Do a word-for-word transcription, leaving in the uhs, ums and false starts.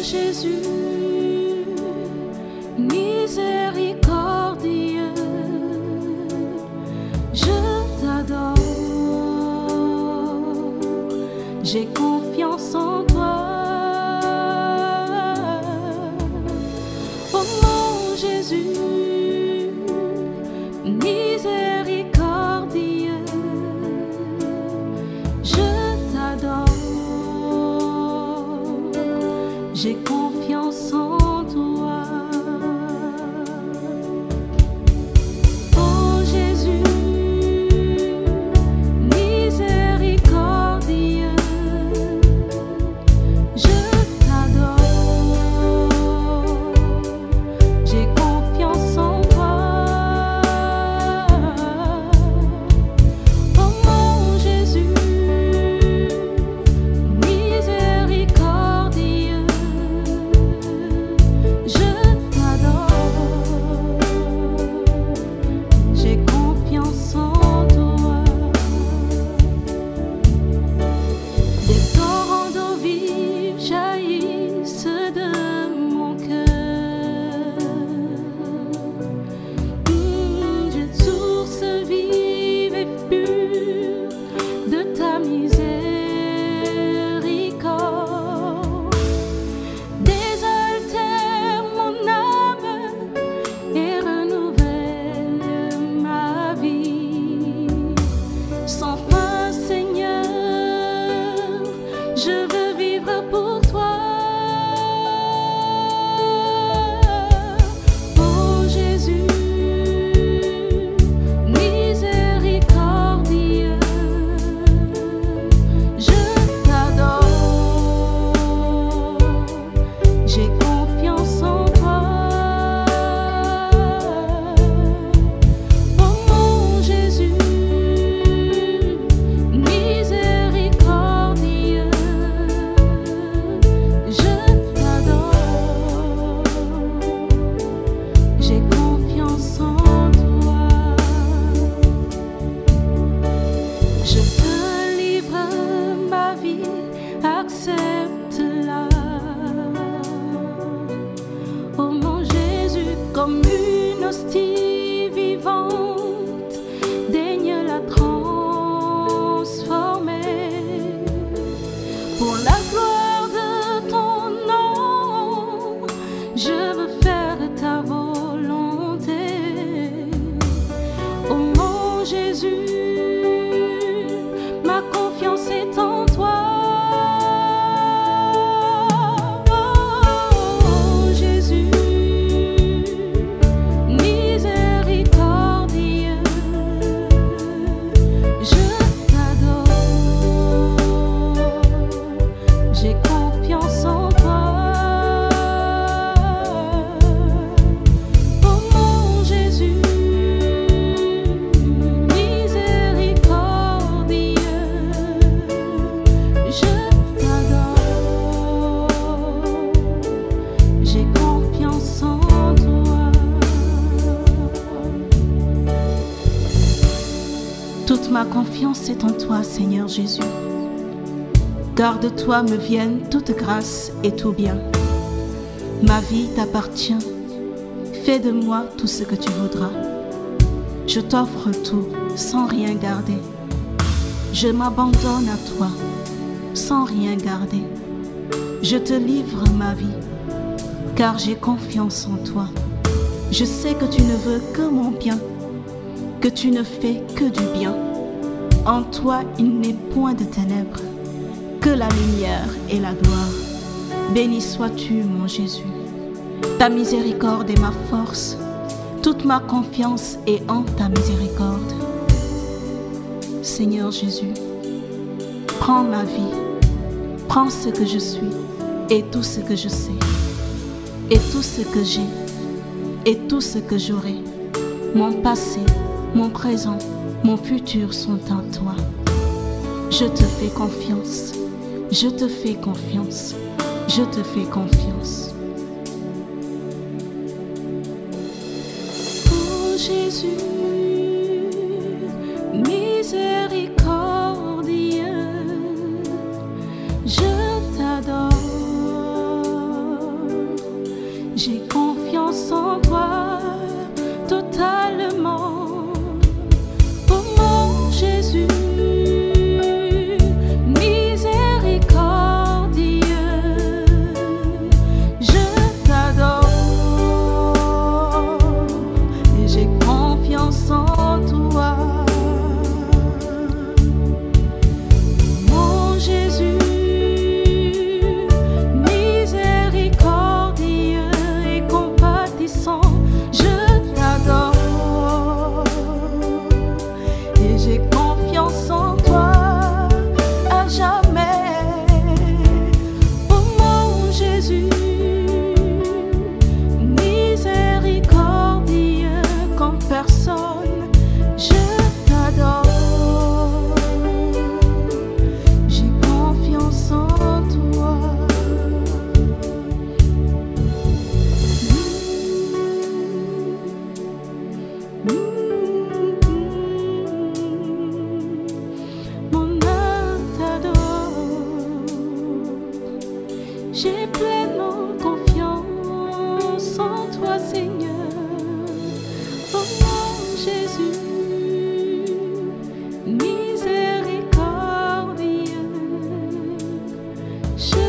Jésus, miséricordieux, je t'adore, j'ai confiance en toi. Oh mon Jésus, miséricordieux, je t'adore, j'ai confiance en toi. Oh Jésus, miséricordieux, je t'adore, j'ai confiance en toi. Oh mon Jésus, miséricordieux, je t'adore, j'ai confiance en toi. Des torrents d'eau vive jaillissent de mon cœur, d'une source vive et pure de ta miséricorde. Désaltère mon âme et renouvelle ma vie. Sans fin, Seigneur, je veux vivre pour toi. Oh Jésus, miséricordieux, je t'adore, j'ai confiance en toi. Oh mon Jésus, miséricordieux, je t'adore, j'ai confiance en toi. Je te livre ma vie, accepte-la. Oh mon Jésus, comme une hostie vivante, daigne la transformer pour la gloire de ton nom. Je veux faire ta volonté. Oh mon Jésus, ma confiance est en toi. Oh Jésus, miséricordieux, je t'adore, j'ai confiance en toi. Oh mon Jésus, miséricordieux, je t'adore, j'ai confiance en toi. Toute ma confiance est en toi, Seigneur Jésus. Car de toi me viennent toute grâce et tout bien. Ma vie t'appartient. Fais de moi tout ce que tu voudras. Je t'offre tout sans rien garder. Je m'abandonne à toi sans rien garder. Je te livre ma vie, car j'ai confiance en toi. Je sais que tu ne veux que mon bien, que tu ne fais que du bien. En toi il n'est point de ténèbres, que la lumière et la gloire. Béni sois-tu, mon Jésus. Ta miséricorde est ma force. Toute ma confiance est en ta miséricorde. Seigneur Jésus, prends ma vie, prends ce que je suis et tout ce que je sais, et tout ce que j'ai, et tout ce que j'aurai. Mon passé, mon présent, mon futur sont en toi. Je te fais confiance, je te fais confiance, je te fais confiance. Oh Jésus, miséricordieux, je t'adore, j'ai pleinement confiance en toi, Seigneur. Oh Jésus, miséricordieux, je